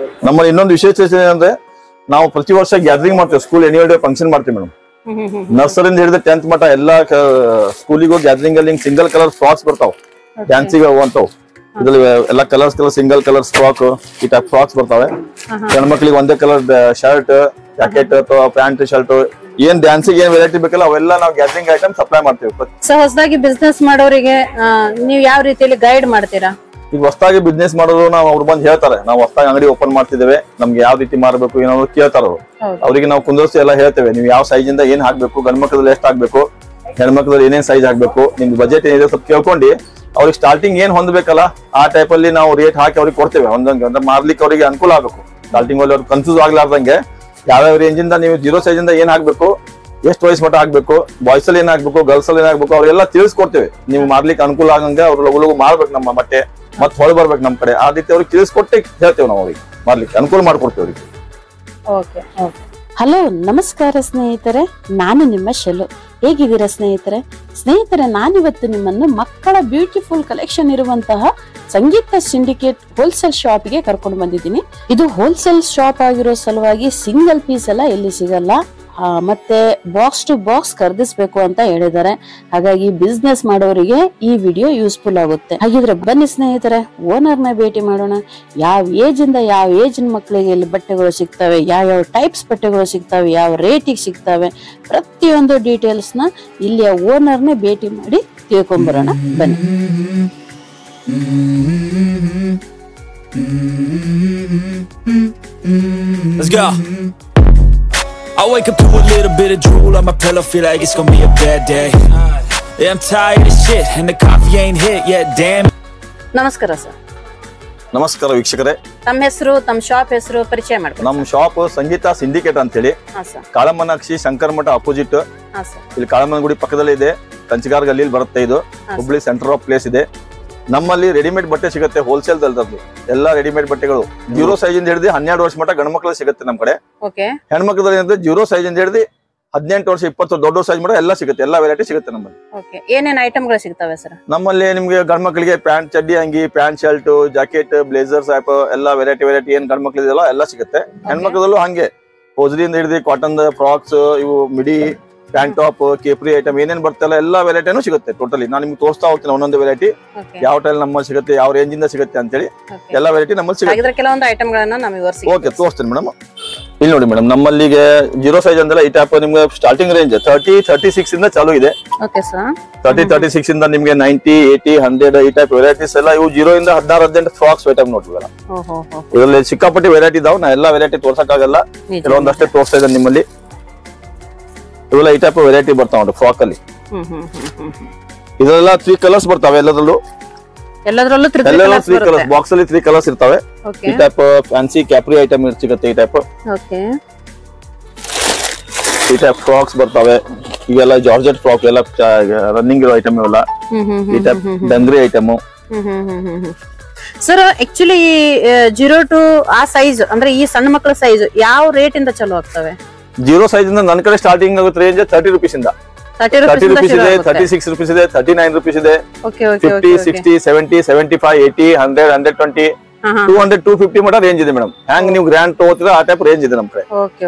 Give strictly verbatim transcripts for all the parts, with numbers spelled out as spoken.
ನಮ್ಮಲ್ಲಿ ಇನ್ನೊಂದು ವಿಶೇಷತೆ ಏನಂದ್ರೆ ನಾವು ಪ್ರತಿ ವರ್ಷ ಗ್ಯಾದರಿಂಗ್ ಮಾಡ್ತೇವೆ, ಸ್ಕೂಲ್ ಆನ್ಯುವಲ್ ಡೇ ಫಂಕ್ಷನ್ ಮಾಡ್ತೀವಿ ಮೇಡಮ್. ನರ್ಸರಿಂದ ಹಿಡಿದು ಟೆಂತ್ ಮಟ್ಟ ಎಲ್ಲಾ ಸ್ಕೂಲಿಗೂ ಗ್ಯಾದರಿಂಗ್ ಅಲ್ಲಿ ಸಿಂಗಲ್ ಕಲರ್ ಫ್ರಾಕ್ಸ್ ಬರ್ತಾವ, ಡ್ಯಾನ್ಸಿಗೆ ಹೋಗುವಂತವ್. ಇದ್ರಲ್ಲಿ ಎಲ್ಲಾ colours colour single colour frock ಈ ಟೈಪ್ ಫ್ರಾಕ್ಸ್ ಬರ್ತಾವೆ. ಹೆಣ್ಮಕ್ಳಿಗೆ ಒಂದೇ ಕಲರ್ ಶರ್ಟ್, ಜಾಕೆಟ್ ಅಥವಾ ಪ್ಯಾಂಟ್ ಶರ್ಟ್, ಏನ್ ಡ್ಯಾನ್ಸಿಗೆ ಏನ್ ವೆರೈಟಿ ಬೇಕಲ್ಲ ಅವೆಲ್ಲ ನಾವು ಗ್ಯಾದರಿಂಗ್ ಐಟಮ್ ಸಪ್ಲೈ ಮಾಡ್ತೀವಿ. ಸೊ ಹೊಸದಾಗಿ ಬಿಸ್ನೆಸ್ ಮಾಡೋರಿಗೆ ನೀವು ಯಾವ ರೀತಿಯಲ್ಲಿ ಗೈಡ್ ಮಾಡ್ತೀರಾ? ಈಗ ಹೊಸದಾಗಿ ಬಿಸ್ನೆಸ್ ಮಾಡೋದು ನಾವು ಅವ್ರು ಬಂದು ಹೇಳ್ತಾರೆ, ನಾವು ಹೊಸದಾಗಿ ಅಂಗಡಿ ಓಪನ್ ಮಾಡ್ತಿದ್ದೇವೆ, ನಮ್ಗೆ ಯಾವ ರೀತಿ ಮಾರಬೇಕು ಏನೋ ಕೇಳ್ತಾರ ಅವ್ರು. ಅವ್ರಿಗೆ ನಾವು ಕುಂದರ್ಸಿ ಎಲ್ಲ ಹೇಳ್ತೇವೆ, ನೀವು ಯಾವ ಸೈಜ್ ಇಂದ ಏನ್ ಹಾಕ್ಬೇಕು, ಗಂಡ್ ಮಕ್ಕಳಲ್ಲಿ ಎಷ್ಟು ಹಾಕ್ಬೇಕು, ಹೆಣ್ಮಕ್ಳಲ್ಲಿ ಏನೇನ್ ಸೈಜ್ ಹಾಕ್ಬೇಕು, ನಿಮ್ದು ಬಜೆಟ್ ಏನಿದೆ ಸ್ವಲ್ಪ ಕೇಳ್ಕೊಂಡು ಅವ್ರಿಗೆ ಸ್ಟಾರ್ಟಿಂಗ್ ಏನ್ ಹೊಂದಬೇಕಲ್ಲ ಆ ಟೈಪ್ ಅಲ್ಲಿ ನಾವು ರೇಟ್ ಹಾಕಿ ಅವ್ರಿಗೆ ಕೊಡ್ತೇವೆ. ಒಂದೊಂದು ಅಂದ್ರೆ ಮಾರ್ಲಿಕ್ಕೆ ಅವ್ರಿಗೆ ಅನುಕೂಲ ಆಗ್ಬೇಕು. ಸ್ಟಾರ್ಟಿಂಗ್ ಅಲ್ಲಿ ಅವ್ರಿಗೆ ಕನ್ಫ್ಯೂಸ್ ಆಗ್ಲಾರ್ದಂಗೆ ಯಾವ್ಯಾವ ರೇಂಜ್ ಇಂದ ನೀವು ಜೀರೋ ಸೈಜ್ ಇಂದ ಏನ್ ಹಾಕ್ಬೇಕು, ಎಷ್ಟು ವಯಸ್ಸು ಮಟ್ಟ ಹಾಕ್ಬೇಕು, ಬಾಯ್ಸ್ ಅಲ್ಲಿ ಏನ್ ಹಾಕ್ಬೇಕು, ಗರ್ಲ್ಸ್ ಅಲ್ಲಿ ಏನ್ ಹಾಕ್ಬೇಕು ಅವ್ರೆಲ್ಲ ತಿಳಿಸ್ಕೊಡ್ತೇವೆ. ನೀವು ಮಾರ್ಲಿಕ್ಕೆ ಅನುಕೂಲ ಆಗಂಗೆ ಅವ್ರು ಲಗು ಲಗು ಮಾಡ್ಬೇಕು ನಮ್ಮ ಬಟ್ಟೆ, ಮತ್ ಹೊಳ ಬರ್ಬೇಕು ನಮ್ ಕಡೆ. ಆ ರೀತಿ ಅವ್ರಿಗೆ ತಿಳಿಸ್ಕೊಟ್ಟೆ ಹೇಳ್ತೇವೆ ನಾವು ಅವ್ರಿಗೆ ಮಾರ್ಲಿಕ್ಕೆ ಅನುಕೂಲ ಮಾಡ್ಕೊಡ್ತೇವೆ ಅವ್ರಿಗೆ. ಹಲೋ ನಮಸ್ಕಾರ ಸ್ನೇಹಿತರೆ, ನಾನು ನಿಮ್ಮ ಶೆಲು. ಹೇಗಿದ್ದೀರಾ ಸ್ನೇಹಿತರೆ? ಸ್ನೇಹಿತರೆ ನಾನಿವತ್ತು ನಿಮ್ಮನ್ನು ಮಕ್ಕಳ ಬ್ಯೂಟಿಫುಲ್ ಕಲೆಕ್ಷನ್ ಇರುವಂತಹ ಸಂಗೀತ ಸಿಂಡಿಕೇಟ್ ಹೋಲ್ಸೇಲ್ ಶಾಪ್ ಗೆ ಕರ್ಕೊಂಡು ಬಂದಿದ್ದೀನಿ. ಇದು ಹೋಲ್ಸೇಲ್ ಶಾಪ್ ಆಗಿರೋ ಸಲುವಾಗಿ ಸಿಂಗಲ್ ಪೀಸ್ ಎಲ್ಲ ಎಲ್ಲಿ ಸಿಗಲ್ಲ, ಮತ್ತೆ ಬಾಕ್ಸ್ ಟು ಬಾಕ್ಸ್ ಖರೀದಿಸಬೇಕು ಅಂತ ಹೇಳಿದ್ದಾರೆ. ಹಾಗಾಗಿ ಬಿಸ್ನೆಸ್ ಮಾಡೋರಿಗೆ ಈ ವಿಡಿಯೋ ಯೂಸ್ಫುಲ್ ಆಗುತ್ತೆ. ಹಾಗಿದ್ರೆ ಬನ್ನಿ ಸ್ನೇಹಿತರೆ, ಓನರ್ ನ ಭೇಟಿ ಮಾಡೋಣ. ಯಾವ ಏಜ್ ಇಂದ ಯಾವ ಏಜ್ ಮಕ್ಕಳಿಗೆ ಇಲ್ಲಿ ಬಟ್ಟೆಗಳು ಸಿಗ್ತವೆ, ಯಾವ ಯಾವ ಟೈಪ್ಸ್ ಬಟ್ಟೆಗಳು ಸಿಗ್ತವೆ, ಯಾವ ರೇಟಿಗೆ ಸಿಗ್ತವೆ, ಪ್ರತಿಯೊಂದು ಡೀಟೇಲ್ಸ್ ನ ಇಲ್ಲಿಯ ಓನರ್ ನೇ ಭೇಟಿ ಮಾಡಿ ತಿಳ್ಕೊಂಡ್ಬರೋಣ ಬನ್ನಿ. Let's go. I wake up to a little bit of drool on my pillow, feel like it's gonna be a bad day. Yeah, I'm tired of shit and the coffee ain't hit yet, damn. ನಮಸ್ಕಾರ sir. ನಮಸ್ಕಾರ ವೀಕ್ಷಕರೇ, ತಮ್ಮ ಹೆಸರು, ತಮ್ಮ shop ಹೆಸರು ಪರಿಚಯ ಮಾಡ್ಕೊಳ್ಳಿ. ನಮ್ಮ ಶಾಪ್ ಸಂಗೀತ ಸಿಂಡಿಕೇಟ್ ಅಂತ ಹೇಳಿ ಕಾಳಮ್ಮನಾಕ್ಷಿ ಶಂಕರ ಮಠ ಅಪೋಸಿಟ್, ಇಲ್ಲಿ ಕಾಳಮ್ಮನ ಗುಡಿ ಪಕ್ಕದಲ್ಲಿ ಇದೆ, ಕಂಚಿಗಾರ್ ಗಲ್ಲಿಯಲ್ಲಿ ಬರುತ್ತೆ. ಇದು ಹುಬ್ಳಿ ಸೆಂಟರ್ ಆಫ್ ಪ್ಲೇಸ್ ಇದೆ. ನಮ್ಮಲ್ಲಿ ರೆಡಿಮೇಡ್ ಬಟ್ಟೆ ಸಿಗುತ್ತೆ, ಹೋಲ್ಸೇಲ್ ದಲ್ದದ್ದು ಎಲ್ಲಾ ರೆಡಿಮೇಡ್ ಬಟ್ಟೆಗಳು ಜೀರೋ ಸೈಜ್ ಇಂದ ಹಿಡಿದು ಹನ್ನೆರಡು ವರ್ಷ ಮಟ್ಟ ಗಂಡು ಮಕ್ಕಳು ಸಿಗುತ್ತೆ ನಮ್ ಕಡೆ. ಹೆಣ್ಮಕ್ಳದಲ್ಲಿ ಅಂದ್ರೆ ಜೀರೋ ಸೈಜ್ ಇಂದ ಹಿಡಿದು ಹದಿನೆಂಟು ವರ್ಷ ಇಪ್ಪತ್ತು ದೊಡ್ಡ ಸೈಜ್ ಮಟ್ಟ ಎಲ್ಲ ಸಿಗುತ್ತೆ, ಎಲ್ಲಾ ವೆರೈಟಿ ಸಿಗುತ್ತೆ ನಮ್ಮಲ್ಲಿ. ಏನೇನ್ ಐಟಮ್ಗಳು ಸಿಗ್ತವೆ ಸರ್ ನಮ್ಮಲ್ಲಿ? ನಿಮ್ಗೆ ಗಂಡ್ ಮಕ್ಕಳಿಗೆ ಪ್ಯಾಂಟ್ ಚಡ್ಡಿ ಅಂಗಿ, pant shirt, jacket, blazer type ಎಲ್ಲಾ ವೆರೈಟಿ ವೆರೈಟಿ ಏನ್ ಗಂಡ್ ಮಕ್ಳಿದೆಲ್ಲ ಎಲ್ಲ ಸಿಗುತ್ತೆ. ಹೆಣ್ಮಕ್ಳದಲ್ಲೂ ಹಂಗೆ ಹೋಜ್ರಿಯಿಂದ ಹಿಡಿದು ಕಾಟನ್ ಫ್ರಾಕ್ಸ್, ಇವು ಮಿಡಿ, ಪ್ಯಾಂಟ್ ಟಾಪ್, ಕೇಪ್ರಿ ಐಟಮ್ ಏನೇನ್ ಬರ್ತಲ್ಲ ಎಲ್ಲಾ ವೆರೈಟಿನೂ ಸಿಗುತ್ತೆ. ಟೋಟಲಿ ನಾನು ನಿಮ್ಗೆ ತೋರಿಸ್ತಾ ಹೋಗ್ತೀನಿ ಒಂದೊಂದು ವೆರೈಟಿ ಯಾವ ಟೈಲ್ ನಮ್ಮಲ್ಲಿ ಸಿಗುತ್ತೆ, ಯಾವ ರೇಂಜ್ ಇಂದ ಸಿಗುತ್ತೆ ಅಂತೇಳಿ ಎಲ್ಲಾ ವೆರೈಟಿ ನಮ್ಮಲ್ಲಿ ಸಿಗುತ್ತೆ. ಕೆಲವೊಂದು ಐಟಮ್ ಗಳನ್ನ ನಮಗೆ ಓಕೆ ತೋರಿಸ್ತೀನಿ ಮೇಡಮ್. ಇಲ್ಲಿ ನೋಡಿ ಮೇಡಮ್, ನಮ್ಮಲ್ಲಿಗೆ ಜೀರೋ ಸೈಜ್ ಅಂದ್ರೆ ಈ ಟೈಪ್ ನಿಮ್ಗೆ starting range thirty thirty six ಇಂದ ಚಾಲು ಇದೆ. ತರ್ಟಿ ತರ್ಟಿ ಸಿಕ್ಸ್ ಇಂದ ನಿಮ್ಗೆ ನೈಂಟಿ ಏಟಿ ಹಂಡ್ರೆಡ್ ಈ ಟೈಪ್ ವೆರೈಟೀಸ್ ಎಲ್ಲ ಇವು ಜೀರೋ ಇಂದ ಹದಿನಾರು ಹದಿನೆಂಟು ಫ್ರಾಕ್ಸ್ ಐಟಮ್ ನೋಡ್ತೀವಲ್ಲ. ಇದರಲ್ಲಿ ಸಿಕ್ಕಾಪಟ್ಟಿ ವೆರೈಟಿ ಇದಾವೆ, ನಾ ಎಲ್ಲಾ ವೆರೈಟಿ ತೋರ್ಸಕ್ ಆಗಲ್ಲ, ಕೆಲವೊಂದಷ್ಟೇ ತೋರಿಸ್ತಾ ಇದ್ದೇನೆ ನಿಮ್ಮಲ್ಲಿ. ಇವೆಲ್ಲ ಈ ಟೈಪ್ ವೆರೈಟಿ ಬರ್ತಾವ ನೋಡಿ ಫ್ರಾಕ್ ಅಲ್ಲಿ. ಇದೆಲ್ಲ ತ್ರೀ ಕಲರ್ಸ್ ಬರ್ತಾವೆ ಎಲ್ಲದರಲ್ಲೂ, ಎಲ್ಲದರಲ್ಲೂ ತ್ರೀ ಕಲರ್ಸ್ ಬಾಕ್ಸ್ ಅಲ್ಲಿ ತ್ರೀ ಕಲರ್ಸ್ ಇರ್ತಾವೆ. ಈ ಟೈಪ್ ಫ್ಯಾನ್ಸಿ ಕ್ಯಾಪ್ರಿ ಐಟಮ್ ಸಿಗುತ್ತೆ. ಈ ಟೈಪ್ ಈ ಟೈಪ್ ಫ್ರಾಕ್ಸ್ ಬರ್ತಾವೆ. ಇವೆಲ್ಲ ಜಾರ್ಜೆಟ್ ಫ್ರಾಕ್ ಎಲ್ಲ ರನ್ನಿಂಗ್ ಇರೋ ಐಟಮ್ ಇವೆಲ್ಲ. ಈ type dungaree item. Sir actually zero to ಆ ಸೈಜ್ ಅಂದ್ರೆ ಈ ಸಣ್ಣ ಮಕ್ಕಳ ಸೈಜ್ ಯಾವ ರೇಟ್ ಇಂದ ಚಲೋ ಆಗ್ತವೆ? ಜೀರೋ ಸೈಜ್ ಇಂದ ನನ್ನ ಕಡೆ ಸ್ಟಾರ್ಟಿಂಗ್ ಆಗುತ್ತೆ ರೇಂಜ್ ತರ್ಟಿ ರುಪೀಸ್ ಇಂದ. ತರ್ಟಿ ರುಪೀಸ್ ಇದೆ, ತರ್ಟಿ ಸಿಕ್ಸ್ ರುಪೀಸ್ ಇದೆ, ತರ್ಟಿ ನೈನ್ ರುಪೀಸ್ ಇದೆ, fifty sixty seventy seventy five eighty hundred hundred twenty two hundred two fifty ಮಟ್ಟ ರೇಂಜ್ ಇದೆ ಮೇಡಮ್. ಹ್ಯಾಂಗ್ ನೀವು ಗ್ರ್ಯಾಂಡ್ ತಗೋತೀರ ಆ ಟೈಪ್ ರೇಂಜ್ ಇದೆ ನಮ್ ಕಡೆ.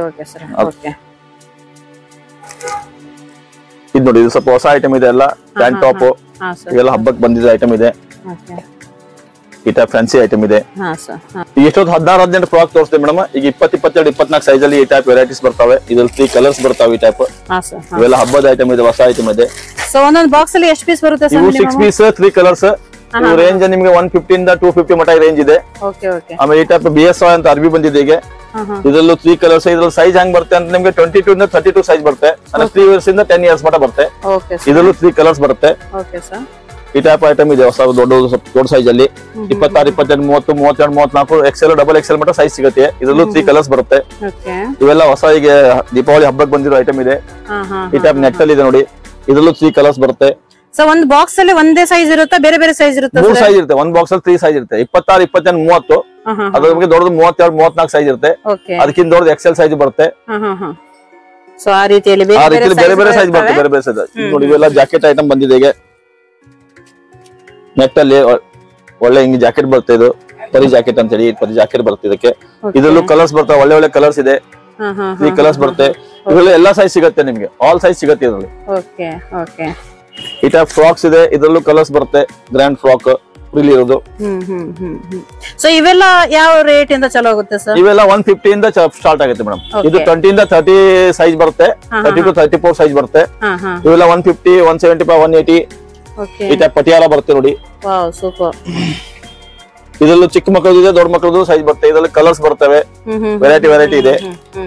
ಇದು ನೋಡಿ, ಇದು ಸ್ವಲ್ಪ ಹೊಸ ಐಟಮ್ ಇದೆ, ಎಲ್ಲ ಪ್ಯಾಂಟ್ ಟಾಪ್ ಇವೆಲ್ಲ ಹಬ್ಬಕ್ಕೆ ಬಂದಿದೆ ಐಟಮ್ ಇದೆ. ಈ ಟೈಪ್ ಫ್ಯಾನ್ಸಿ ಐಟಮ್ ಇದೆ. ಎಷ್ಟೊಂದು ಹದಿನಾರು ಹದಿನೆಂಟು ಫ್ರಾಕ್ ತೋರಿಸ್ತೇವೆ ಮೇಡಮ್. ಈಗ ಇಪ್ಪತ್ತು ಇಪ್ಪತ್ತೆರಡು ಇಪ್ಪತ್ನಾಲ್ಕು ಸೈಜ್ ಅಲ್ಲಿ ಈ ಟೈಪ್ ವೆರೈಟೀಸ್ ಬರ್ತಾವೆ. ಇದ್ರಲ್ಲಿ ತ್ರೀ ಕಲರ್ಸ್ ಬರ್ತಾವೆ. ಈ ಟೈಪ್ ಇವೆಲ್ಲ ಹಬ್ಬದ ಐಟಮ್ ಇದೆ, ಹೊಸ ಐಟಮ್ ಇದೆ. ಒಂದೊಂದು ಬಾಕ್ಸ್ ಅಲ್ಲಿ ಎಷ್ಟು ಪೀಸ್ ಬರುತ್ತೆ? Six piece three colours. Range ನಿಮ್ಗೆ ಒನ್ ಫಿಫ್ಟಿ ಇಂದ ಟೂ ಫಿಫ್ಟಿ ಮಟ್ಟ ರೇಂಜ್ ಇದೆ. ಆಮೇಲೆ ಈ ಟೈಪ್ ಬಿ ಎಸ್ ಅಂತ ಅರ್ಬಿ ಬಂದಿದೆ ಈಗ. ಇದರಲ್ಲೂ ತ್ರೀ ಕಲರ್ಸ್. ಇದ್ರಲ್ಲಿ ಸೈಜ್ ಹೆಂಗ್ ಬರುತ್ತೆ ಅಂತ ನಿಮ್ಗೆ ಟ್ವೆಂಟಿ ಟೂ ಇಂದ ಥರ್ಟಿ ಟೂ ಸೈಜ್ ಬರುತ್ತೆ. ಅಂದ್ರೆ ತ್ರೀ ಇಯರ್ಸ್ ಇಂದ ಟೆನ್ ಇಯರ್ಸ್ ಮಟ್ಟ ಬರುತ್ತೆ. ಇದರಲ್ಲೂ ತ್ರೀ ಕಲರ್ಸ್ ಬರುತ್ತೆ. ಈ ಟೈಪ್ ಐಟಮ್ ಇದೆ ಹೊಸ ದೊಡ್ಡ ದೊಡ್ಡ ಸೈಜ್ ಅಲ್ಲಿ. ಇಪ್ಪತ್ತಾರು ಇಪ್ಪತ್ತೆಂಟು ಮೂವತ್ತು ಮೂವತ್ತೆರಡು ಮೂವತ್ನಾಲ್ಕು ಎಕ್ಸೆಲ್ ಡಬಲ್ ಎಕ್ಸೆಲ್ ಮಟ್ಟ ಸೈಜ್ ಸಿಗುತ್ತೆ. ಇದರಲ್ಲೂ ತ್ರೀ ಕಲರ್ಸ್ ಬರುತ್ತೆ. ಇವೆಲ್ಲ ಹೊಸ ಈಗ ದೀಪಾವಳಿ ಹಬ್ಬಕ್ಕೆ ಬಂದಿರೋ ಐಟಮ್ ಇದೆ. ಈ ಟೈಪ್ ನೆಟ್ ಅಲ್ಲಿ ಇದೆ ನೋಡಿ. ಇದರಲ್ಲೂ ತ್ರೀ ಕಲರ್ಸ್ ಬರುತ್ತೆ. ಒಂದು ಬಾಕ್ಸ್ ಅಲ್ಲಿ ಒಂದೇ ಸೈಜ್ ಇರುತ್ತಾ, ಬೇರೆ ಬೇರೆ ಸೈಜ್ ಇರುತ್ತೆ? ಮೂರು ಸೈಜ್ ಇರುತ್ತೆ. ಒಂದ್ ಬಾಕ್ಸ್ ಅಲ್ಲಿ ತ್ರೀ ಸೈಜ್ ಇರುತ್ತೆ. ಇಪ್ಪತ್ತಾರು ಇಪ್ಪತ್ತೆಂಟು ಮೂವತ್ತು ಅದ್ರ ಬಗ್ಗೆ ದೊಡ್ಡದು ಮೂವತ್ತೆರಡು ಮೂವತ್ನಾಲ್ಕು ಸೈಜ್ ಇರುತ್ತೆ. ಅದಕ್ಕಿಂತ ದೊಡ್ಡದು ಎಕ್ಸೆಲ್ ಸೈಜ್ ಬರುತ್ತೆ. ಆ ರೀತಿಯಲ್ಲಿ ಬೇರೆ ಬೇರೆ ಸೈಜ್ ಬರುತ್ತೆ. ಬೇರೆ ಬೇರೆ ಸೈಜ್ ನೋಡಿ. ಇವೆಲ್ಲ ಜಾಕೆಟ್ ಐಟಮ್ ಬಂದಿದೆ ಈಗ ನೆಟ್ ಅಲ್ಲಿ. ಒಳ್ಳೆ ಹಿಂಗೆ ಜಾಕೆಟ್ ಬರುತ್ತೆ. ಇದು ಪರಿ ಜಾಕೆಟ್ ಅಂತ ಹೇಳಿ ಪರಿ ಜಾಕೆಟ್ ಬರುತ್ತೆ ಇದಕ್ಕೆ. ಇದ್ರಲ್ಲೂ ಕಲರ್ಸ್ ಬರ್ತವೆ, ಒಳ್ಳೆ ಒಳ್ಳೆ ಕಲರ್ಸ್ ಇದೆ. ಈ ಕಲರ್ಸ್ ಬರುತ್ತೆ. ಇದ್ರಲ್ಲಿ ಎಲ್ಲಾ ಸೈಜ್ ಸಿಗುತ್ತೆ ನಿಮ್ಗೆ, ಆಲ್ ಸೈಜ್ ಸಿಗುತ್ತೆ ಇದರಲ್ಲಿ. Okay okay. ಈ ಟೈಪ್ ಫ್ರಾಕ್ಸ್ ಇದೆ, ಇದ್ರಲ್ಲೂ ಕಲರ್ಸ್ ಬರುತ್ತೆ. ಗ್ರ್ಯಾಂಡ್ ಫ್ರಾಕ್ ಫ್ರೀಲಿ ಇರೋದು. ಹ್ಮ್ ಹ್ಮ್ ಹ್ಮ್ ಹ್ಮ್. ಸೊ ಇವೆಲ್ಲ ಯಾವ ರೇಟ್ ಇಂದ ಚಲೋ ಆಗುತ್ತೆ ಸರ್? ಇವೆಲ್ಲ ಒನ್ ಫಿಫ್ಟಿ ಇಂದ ಸ್ಟಾರ್ಟ್ ಆಗುತ್ತೆ ಮೇಡಮ್. ಇದು ಟ್ವೆಂಟಿ ಇಂದ ತರ್ಟಿ ಸೈಜ್ ಬರುತ್ತೆ, thirty two thirty four size ಬರುತ್ತೆ. ಇವೆಲ್ಲ one fifty one seventy five one eighty ಈ ಟೈಪ್ ಪಟಿಯಾಲ ಬರುತ್ತೆ ನೋಡಿ. Wow super. ಇದರಲ್ಲೂ ಚಿಕ್ಕ ಮಕ್ಕಳದು ಇದೆ, ದೊಡ್ಡ ಮಕ್ಕಳದು ಸೈಜ್ ಬರುತ್ತೆ. ಇದರಲ್ಲಿ ಕಲರ್ಸ್ ಬರ್ತವೆ, ವೆರೈಟಿ ವೆರೈಟಿ ಇದೆ.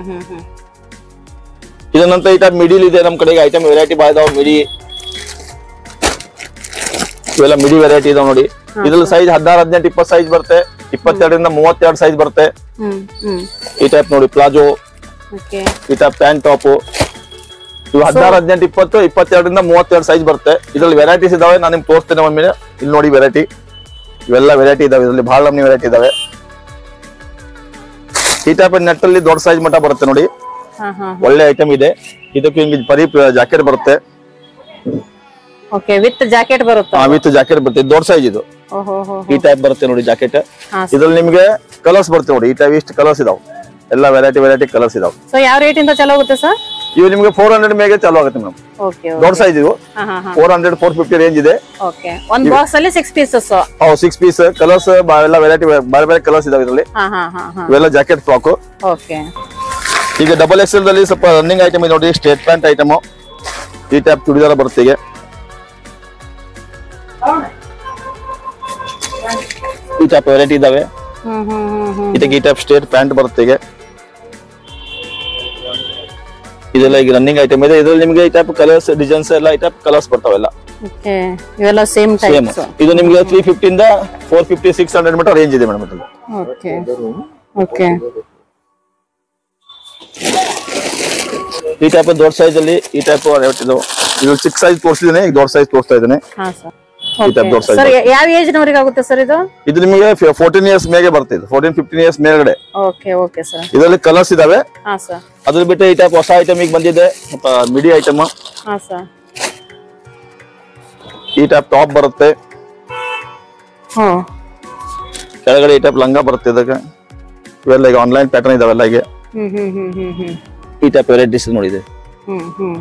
ಇದನ್ನಂತ ಈ ಟೈಪ್ ಮಿಡಿಲ್ ಇದೆ ನಮ್ ಕಡೆಗೆ ಐಟಮ್ ವೆರೈಟಿ ಬಾಯ್ ಇದಾವ. ಮಿಡಿ ಇವೆಲ್ಲ ಮಿಡಿ ವೆರೈಟಿ ಇದಾವ ನೋಡಿ. ಇದ್ರಲ್ಲಿ ಸೈಜ್ ಹದಿನಾರು ಹದಿನೆಂಟು ಇಪ್ಪತ್ತು ಸೈಜ್ ಬರುತ್ತೆ, ಇಪ್ಪತ್ತೆರಡರಿಂದ ಮೂವತ್ತೆರಡು ಸೈಜ್ ಬರುತ್ತೆ. ಈ ಟೈಪ್ ನೋಡಿ ಪ್ಲಾಜೋ, ಈ ಟೈಪ್ ಪ್ಯಾಂಟ್ ಟಾಪ್. ಇವು ಹದಿನಾರು ಹದಿನೆಂಟು ಇಪ್ಪತ್ತು ಇಪ್ಪತ್ತೆರಡರಿಂದ ಮೂವತ್ತೆರಡು ಸೈಜ್ ಬರುತ್ತೆ. ಇದ್ರಲ್ಲಿ ವೆರೈಟೀಸ್ ಇದಾವೆ, ನಾನು ನಿಮ್ಗೆ ತೋರಿಸ್ತೇನೆ ಒಮ್ಮೆ. ಇಲ್ಲಿ ನೋಡಿ ವೆರೈಟಿ, ಇವೆಲ್ಲ ವೆರೈಟಿ ಇದಾವೆ. ಇದರಲ್ಲಿ ಬಹಳ ನಮ್ನಿ ವೆರೈಟಿ ಇದಾವೆ. ಈ ಟೈಪ್ ನೆಟ್ ಅಲ್ಲಿ ದೊಡ್ಡ ಸೈಜ್ ಮಟ್ಟ ಬರುತ್ತೆ ನೋಡಿ, ಒಳ್ಳೆ ಐಟಮ್ ಇದೆ. ಇದಕ್ಕೆ ಹಿಂಗೆ ಪರಿ ಜಾಕೆಟ್ ಬರುತ್ತೆ. ಓಕೆ, ವಿತ್ ಜಾಕೆಟ್ ಬರುತ್ತೆ. ವಿತ್ ಜಾಕೆಟ್ ಬರುತ್ತೆ, ದೊಡ್ಡ ಸೈಜ್ ಇದು. ಈ ಟೈಪ್ ಬರುತ್ತೆ ನೋಡಿ ಜಾಕೆಟ್. ಇದ್ರಲ್ಲಿ ನಿಮ್ಗೆ ಕಲರ್ಸ್ ಬರುತ್ತೆ ನೋಡಿ. ಈ ಟೈಪ್ ಇಷ್ಟು ಕಲರ್ಸ್ ಇದಾವೆ, ಎಲ್ಲ ವೆರೈಟಿ ವೆರೈಟಿ ಕಲರ್ಸ್ ಇದಾವೆ. ಸೊ ಯಾವ ರೇಟ್ ಇಂದ ಚಲೋ ಆಗುತ್ತೆ ಸರ್? ಇವು ನಿಮ್ಗೆ ಫೋರ್ ಹಂಡ್ರೆಡ್ ಮೇಗೆ ಚಾಲು ಆಗುತ್ತೆ ಮೇಡಮ್. ಓಕೆ, ದೊಡ್ಡ ಸೈಜ್ ಇದು. Four hundred four fifty range ಇದೆ. ಓಕೆ, ಒಂದ್ ಬಾಕ್ಸ್ ಅಲ್ಲಿ ಸಿಕ್ಸ್ ಪೀಸಸ್. ಹೌದು, ಸಿಕ್ಸ್ ಪೀಸ್ ಕಲರ್ಸ್ ಎಲ್ಲ ವೆರೈಟಿ ಬೇರೆ ಬೇರೆ ಕಲರ್ಸ್ ಇದಾವೆ ಇದರಲ್ಲಿ. ಇವೆಲ್ಲ ಜಾಕೆಟ್ ಫ್ರಾಕ್. ಓಕೆ, ಈಗ ಡಬಲ್ ಎಕ್ಸ್ ಎಲ್ ಅಲ್ಲಿ ಸ್ವಲ್ಪ ರನ್ನಿಂಗ್ ಐಟಮ್ ಇದೆ ನೋಡಿ, ಸ್ಟೇಟ್ ಪ್ಯಾಂಟ್ ಐಟಮ್. ಈ ಟೈಪ್ ಚುಡಿದಾರ ಬರುತ್ತೆ. ಈಗ ಈ ಟೈಪ್ ವೆರೈಟಿ ಇದಾವೆ. ಇದಕ್ಕೆ ಈ ಟೈಪ್ ಸ್ಟೇಟ್ ಪ್ಯಾಂಟ್ ಬರುತ್ತೆ. ಈಗ ಇದೆಲ್ಲ ಈಗ ರನ್ನಿಂಗ್ ಐಟಮ್ ಇದೆ. ಇದ್ರಲ್ಲಿ ನಿಮ್ಗೆ ಈ ಟೈಪ್ ಕಲರ್ಸ್ ಡಿಸೈನ್ಸ್ ಎಲ್ಲ ಈ ಟೈಪ್ ಕಲರ್ಸ್ ಬರ್ತಾವೆಲ್ಲ. ಓಕೆ, ಇವೆಲ್ಲ ಸೇಮ್ ಟೈಪ್ಸ್. ಇದು ನಿಮ್ಗೆ ತ್ರೀ ಫಿಫ್ಟಿ ಇಂದ four fifty six hundred metre range ಇದೆ ಮೇಡಮ್ ಇದು. Okay okay. ಈ ಟೈಪ್ ದೊಡ್ಡ ಸೈಜ್ ಅಲ್ಲಿ ಈ ಟೈಪ್ ಇದು ಇದು ಚಿಕ್ಕ ಸೈಜ್ ತೋರಿಸಿದ್ದೇನೆ, ಈಗ ದೊಡ್ಡ ಸೈಜ್ ತೋರಿಸ್ತಾ ಇದ್ದೇನೆ. ಹಾ ಸರ್. ಈ ಟೈಪ್ ದೊಡ್ಡ ಸೈಜ್. ಸರ್ ಯಾವ ಏಜ್ ನವರಿಗೆ ಆಗುತ್ತೆ ಸರ್ ಇದು? ಇದು ನಿಮಗೆ ಫೋರ್ಟೀನ್ ಇಯರ್ಸ್ ಮೇಗೆ ಬರ್ತದೆ, ಫೋರ್ಟೀನ್ ಫಿಫ್ಟೀನ್ ಇಯರ್ಸ್ ಮೇಲ್ಗಡೆ. Okay okay sir. ಇದರಲ್ಲಿ ಕಲರ್ಸ್ ಇದಾವೆ. ಹಾ ಸರ್. ಅದ್ರ ಬಿಟ್ಟು ಈ ಟೈಪ್ ಹೊಸ ಐಟಮ್ ಈಗ ಬಂದಿದೆ, ಮಿಡಿ ಐಟಮ್. ಹಾ ಸರ್. ಈ ಟೈಪ್ ಟಾಪ್ ಬರುತ್ತೆ. ಹ್ಮ್. ಕೆಳಗಡೆ ಈ ಟೈಪ್ ಲಂಗ ಬರುತ್ತೆ. ಇದಕ್ಕೆ ಇವೆಲ್ಲ ಈಗ ಆನ್ಲೈನ್ ಪ್ಯಾಟರ್ನ್ ಇದಾವೆಲ್ಲ. ಈಗ ಹ್ಮ್ ಹ್ಮ್ ಹ್ಮ್ ಹ್ಮ್ ಹ್ಮ್. ಈ ಟೈಪ್ ವೆರೈಟೀಸ್ ನೋಡಿದೆ. ಹ್ಮ್ ಹ್ಮ್.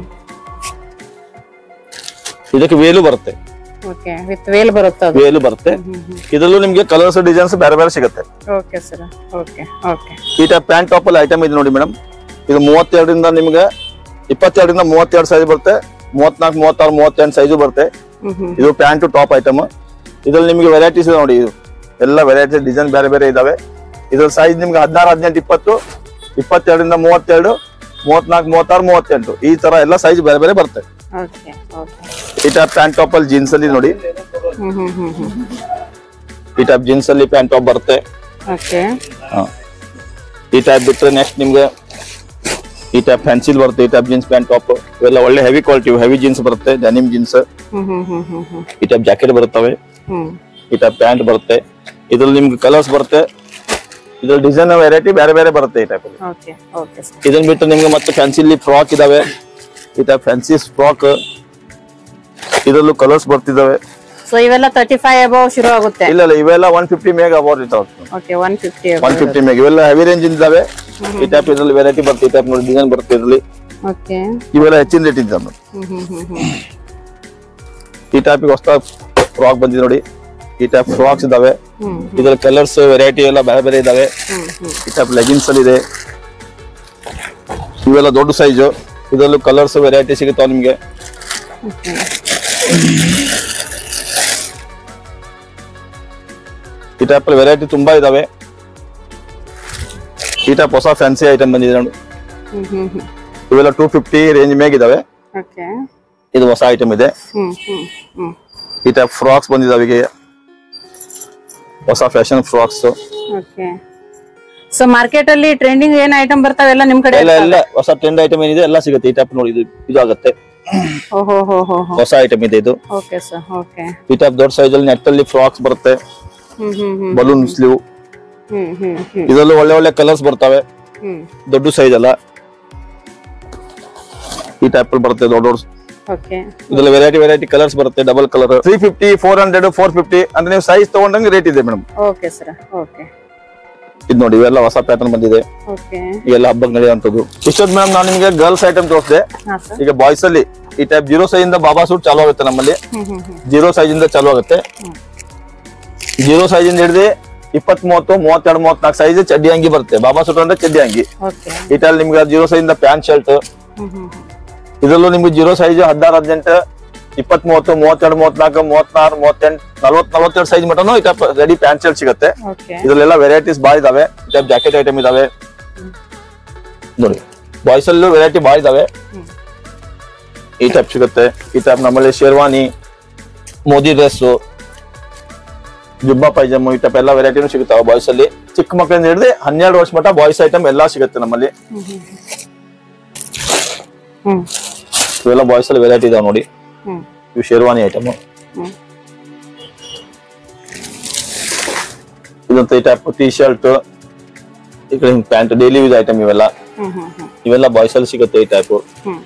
ಇದಕ್ಕೆ ವೇಲು ಬರುತ್ತೆ. ಓಕೆ, ವಿತ್ ವೇಲ್ ಬರುತ್ತೆ ಅದು. ವೇಲು ಬರುತ್ತೆ. ಇದರಲ್ಲೂ ನಿಮ್ಗೆ ಕಲರ್ಸ್ ಡಿಸೈನ್ಸ್ ಬೇರೆ ಬೇರೆ ಸಿಗುತ್ತೆ. Okay sir. Okay okay. ಈ ಟೈಪ್ ಪ್ಯಾಂಟ್ ಟಾಪ್ ಅಲ್ಲಿ ಐಟಮ್ ಇದೆ ನೋಡಿ ಮೇಡಮ್. ಇದು ಮೂವತ್ತೆರಡರಿಂದ ನಿಮ್ಗೆ ಇಪ್ಪತ್ತೆರಡರಿಂದ ಮೂವತ್ತೆರಡು ಸೈಜ್ ಬರುತ್ತೆ, ಮೂವತ್ನಾಲ್ಕು ಮೂವತ್ತಾರು ಮೂವತ್ತೆಂಟು ಸೈಜು ಬರುತ್ತೆ. ಇದು ಪ್ಯಾಂಟ್ ಟಾಪ್ ಐಟಮ್. ಇದ್ರಲ್ಲಿ ನಿಮ್ಗೆ ವೆರೈಟೀಸ್ ಇದೆ ನೋಡಿ. ಇದು ಎಲ್ಲ ವೆರೈಟಿ ಡಿಸೈನ್ ಬೇರೆ ಬೇರೆ ಇದಾವೆ. ಇದ್ರ ಸೈಜ್ ನಿಮ್ಗೆ ಹದಿನಾರು ಹದಿನೆಂಟು ಇಪ್ಪತ್ತು ಇಪ್ಪತ್ತೆರಡರಿಂದ ಮೂವತ್ತೆರಡು ಮೂವತ್ನಾಲ್ಕು ಮೂವತ್ತಾರು ಮೂವತ್ತೆಂಟು ಈ ತರ ಎಲ್ಲ ಸೈಜ್ ಬೇರೆ ಬೇರೆ ಬರುತ್ತೆ. Okay okay. ಈ ಟೈಪ್ ಪ್ಯಾಂಟ್ ಟಾಪ್ ಅಲ್ಲಿ ಜೀನ್ಸ್ ಅಲ್ಲಿ ನೋಡಿ. ಹ್ಮ್ ಹ್ಮ್ ಹ್ಮ್ ಹ್ಮ್. ಈ ಟೈಪ್ ಜೀನ್ಸ್ ಅಲ್ಲಿ ಪ್ಯಾಂಟ್ ಟಾಪ್ ಬರುತ್ತೆ. ಓಕೆ. ಈ ಟೈಪ್ ಬಿಟ್ರೆ ನೆಕ್ಸ್ಟ್ ನಿಮ್ಗೆ ಈ ಟೈಪ್ ಫ್ಯಾನ್ಸಿಲ್ ಬರುತ್ತೆ. ಈ ಟೈಪ್ ಜೀನ್ಸ್ ಪ್ಯಾಂಟ್ ಟಾಪ್ ಇವೆಲ್ಲ ಒಳ್ಳೆ ಹೆವಿ ಕ್ವಾಲಿಟಿ ಹೆವಿ ಜೀನ್ಸ್ ಬರುತ್ತೆ, ಡೆನಿಮ್ ಜೀನ್ಸ್. ಹ್ಮ್ ಹ್ಮ್ ಹ್ಮ್ ಹ್ಮ್. ಈ ಟೈಪ್ ಜಾಕೆಟ್ ಬರುತ್ತವೆ. ಹ್ಮ್. ಈ ಟೈಪ್ ಪ್ಯಾಂಟ್ ಬರುತ್ತೆ. ಇದ್ರಲ್ಲಿ ನಿಮ್ಗೆ ಕಲರ್ಸ್ ಬರುತ್ತೆ. ಇದ್ರಲ್ಲಿ ಡಿಸೈನ್ ವೆರೈಟಿ ಬೇರೆ ಬೇರೆ ಬರುತ್ತೆ ಈ ಟೈಪ್ ಅಲ್ಲಿ. Okay okay sir. ಇದನ್ನ ಬಿಟ್ಟು ನಿಮ್ಗೆ ಮತ್ತೆ ಫ್ಯಾನ್ಸಿಲಿ ಫ್ರಾಕ್ ಇದಾವೆ. ಈ ಟೈಪ್ ಫ್ಯಾನ್ಸಿ ಫ್ರಾಕ್ ಇದರಲ್ಲೂ ಕಲರ್ಸ್ ಬರ್ತಿದಾವೆ. ಸೊ ಇವೆಲ್ಲ ತರ್ಟಿ ಫೈವ್ ಅಬೌವ್ ಶುರು ಆಗುತ್ತೆ? ಇಲ್ಲ ಇಲ್ಲ, ಇವೆಲ್ಲ ಒನ್ ಫಿಫ್ಟಿ ಮೇಗ ಅಬೌವ್ ಇರ್ತಾವೆ. Okay, one fifty one fifty ಮೇಗ ಇವೆಲ್ಲ ಹೆವಿ ರೇಂಜ್ ಇದಾವೆ. ಈ ಟೈಪ್ ಇದ್ರಲ್ಲಿ ವೆರೈಟಿ ಬರುತ್ತೆ. ಈ ಟೈಪ್ ನೋಡಿ ಡಿಸೈನ್ ಬರುತ್ತೆ ಇದ್ರಲ್ಲಿ. ಓಕೆ. ಇವೆಲ್ಲ ಹೆಚ್ಚಿನ ರೇಟ್ ಇದ್ದಾವೆ. ಹ್ಮ್ ಹ್ಮ್ ಹ್ಮ್ ಹ್ಮ್. ಈ ಟೈಪ್ ಹೊಸ ಫ್ರಾಕ್ ಬಂದಿದೆ ನೋಡಿ. ಈ ಟೈಪ್ ಫ್ರಾಕ್ಸ್ ಇದಾವೆ. ಇದ್ರಲ್ಲಿ ಕಲರ್ಸ್ ವೆರೈಟಿ ಎಲ್ಲ ಬೇರೆ ಬೇರೆ ಇದಾವೆ. ಈ ಟೈಪ್ ಲೆಗಿನ್ಸ್ ಅಲ್ಲಿ ಇದೆ. ಇವೆಲ್ಲ ದೊಡ್ಡ ಸೈಜು. ಇದರಲ್ಲೂ ಕಲರ್ಸ್ ವೆರೈಟಿ ಸಿಗುತ್ತಾವ ನಿಮ್ಗೆ. ಈ ಟೈಪ್ ಅಲ್ಲಿ ವೆರೈಟಿ ತುಂಬಾ ಇದಾವೆ. ಈ ಟೈಪ್ ಹೊಸ ಫ್ಯಾನ್ಸಿ ಐಟಮ್ ಬಂದಿದೆ ನೋಡಿ. ಇವೆಲ್ಲ ಟೂ ಫಿಫ್ಟಿ ರೇಂಜ್ ಮೇಗ್ ಇದಾವೆ. ಇದು ಹೊಸ ಐಟಮ್ ಇದೆ. ಈ ಟೈಪ್ ಫ್ರಾಕ್ಸ್ ಬಂದಿದಾವೆ. ಈಗ ಹೊಸ ಫ್ಯಾಷನ್ ಫ್ರಾಕ್ಸ್. ಸೊ ಮಾರ್ಕೆಟ್ ಅಲ್ಲಿ ಟ್ರೆಂಡಿಂಗ್ ಏನ್ ಐಟಮ್ ಬರ್ತಾವೆಲ್ಲ ನಿಮ್ ಕಡೆ? ಎಲ್ಲ ಎಲ್ಲ ಹೊಸ ಟ್ರೆಂಡ್ ಐಟಮ್ ಏನಿದೆ ಎಲ್ಲ ಸಿಗುತ್ತೆ. ಈ ಟೈಪ್ ನೋಡಿ ಇದು ಇದು ಆಗುತ್ತೆ. ಓಹೋ ಹೋ ಹೋ ಹೊಸ ಐಟಮ್ ಇದೆ ಇದು. Okay sir. ಓಕೆ. ಈ ಟೈಪ್ ದೊಡ್ಡ ಸೈಜ್ ಅಲ್ಲಿ ನೆಟ್ ಅಲ್ಲಿ ಫ್ರಾಕ್ಸ್ ಬರುತ್ತೆ. ಹ್ಮ್ ಹ್ಮ್ ಹ್ಮ್. Balloon sleeve. ಹ್ಮ್ ಹ್ಮ್ ಹ್ಮ್. ಇದರಲ್ಲೂ ಒಳ್ಳೆ ಒಳ್ಳೆ ಕಲರ್ಸ್ ಬರ್ತವೆ. ಹ್ಮ್. ದೊಡ್ಡ ಸೈಜ್ ಅಲ್ಲ. ಈ ಟೈಪ್ ಅಲ್ಲಿ ಬರುತ್ತೆ ದೊಡ್ಡ ದೊಡ್ಡ ಓಕೆ ಇದ್ರಲ್ಲಿ ವೆರೈಟಿ ವೆರೈಟಿ ಕಲರ್ಸ್ ಬರುತ್ತೆ. Double colour three fifty four hundred four fifty ಅಂದ್ರೆ ನೀವು ಸೈಜ್ ತಗೊಂಡಂಗೆ ರೇಟ್ ಇದೆ ಮೇಡಮ್. Okay sir. ಓಕೆ ಇದು ನೋಡಿ ಇವೆಲ್ಲ ಹೊಸ ಪ್ಯಾಟರ್ನ್ ಬಂದಿದೆ. ಓಕೆ ಇವೆಲ್ಲ ಹಬ್ಬಕ್ಕೆ ನಡೆಯುವಂತದ್ದು. ಇಷ್ಟೊತ್ತು ಮೇಡಮ್ ನಾನು ನಿಮ್ಗೆ ಗರ್ಲ್ಸ್ ಐಟಮ್ ತೋರಿಸಿದೆ. ಈಗ ಬಾಯ್ಸ್ ಅಲ್ಲಿ ಈ ಟೈಪ್ ಜೀರೋ ಸೈಜ್ ಇಂದ ಬಾಬಾ ಸೂಟ್ ಚಾಲು ಆಗುತ್ತೆ ನಮ್ಮಲ್ಲಿ. ಜೀರೋ ಸೈಜ್ ಇಂದ ಚಾಲು ಆಗುತ್ತೆ. ಜೀರೋ ಸೈಜ್ ಇಂದ ಹಿಡಿದು ಇಪ್ಪತ್ ಮೂವತ್ತು ಮೂವತ್ತೆರಡು ಮೂವತ್ನಾಲ್ಕು ಸೈಜ್ ಚಡ್ಡಿ ಅಂಗಿ ಬರುತ್ತೆ. ಬಾಬಾ ಸೂಟ್ ಅಂದ್ರೆ ಚಡ್ಡಿ ಅಂಗಿ. ಈ ಟೈಪ್ ನಿಮ್ಗೆ ಜೀರೋ ಸೈಜ್ ಇಂದ ಪ್ಯಾಂಟ್ ಶರ್ಟ್. ಇದರಲ್ಲೂ ನಿಮ್ಗೆ ಜೀರೋ ಸೈಜ್ ಹದಿನಾರು ಹದಿನೆಂಟು ಇಪ್ಪತ್ ಮೂವತ್ತು ಮೂವತ್ತೆರಡು ಮೂವತ್ನಾಲ್ಕು ಮೂವತ್ತಾರು ಮೂವತ್ತೆಂಟು ನಲ್ವತ್ ನಲ್ವತ್ತೆರಡು ಸೈಜ್ ಮಟನು ಈ ಟೈಪ್ ರೆಡಿ ಪ್ಯಾಂಟ್ ಶರ್ಟ್ ಸಿಗುತ್ತೆ. ಇದ್ರಲ್ಲೆಲ್ಲ ವೆರೈಟೀಸ್ ಬಾಳ್ ಇದಾವೆ. ಈ ಟೈಪ್ ಜಾಕೆಟ್ ಐಟಮ್ ಇದಾವೆ ನೋಡಿ. ಬಾಯ್ಸ್ ಅಲ್ಲೂ ವೆರೈಟಿ ಬಾಳ್ ಇದಾವೆ. ಈ ಟೈಪ್ ಸಿಗುತ್ತೆ. ಈ ಟೈಪ್ ನಮ್ಮಲ್ಲಿ ಶೇರ್ವಾನಿ, ಮೋದಿ ಡ್ರೆಸ್, ಜುಬ್ಬಾ ಪೈಜಾಮು ಈ ಟೈಪ್ ಎಲ್ಲ ವೆರೈಟಿನೂ ಸಿಗುತ್ತಾವೆ ಬಾಯ್ಸ್ ಅಲ್ಲಿ. ಚಿಕ್ಕ ಮಕ್ಕಳಿಂದ ಹಿಡಿದು ಹನ್ನೆರಡು ವರ್ಷ ಮಟ್ಟ ಬಾಯ್ಸ್ ಐಟಮ್ ಎಲ್ಲಾ ಸಿಗುತ್ತೆ ನಮ್ಮಲ್ಲಿ. ಇವೆಲ್ಲ ಬಾಯ್ಸ್ ಅಲ್ಲಿ ವೆರೈಟಿ ಇದಾವೆ ನೋಡಿ. ಇವು ಶೇರ್ವಾನಿ ಐಟಮ್. ಇದಂತ ಈ ಟೈಪ್ ಟಿ ಶರ್ಟ್, ಈ ಕಡೆ ಪ್ಯಾಂಟ್, ಡೈಲಿ ಯೂಸ್ ಐಟಮ್ ಇವೆಲ್ಲ. ಇವೆಲ್ಲ ಬಾಯ್ಸ್ ಅಲ್ಲಿ ಸಿಗುತ್ತೆ ಈ ಟೈಪ್.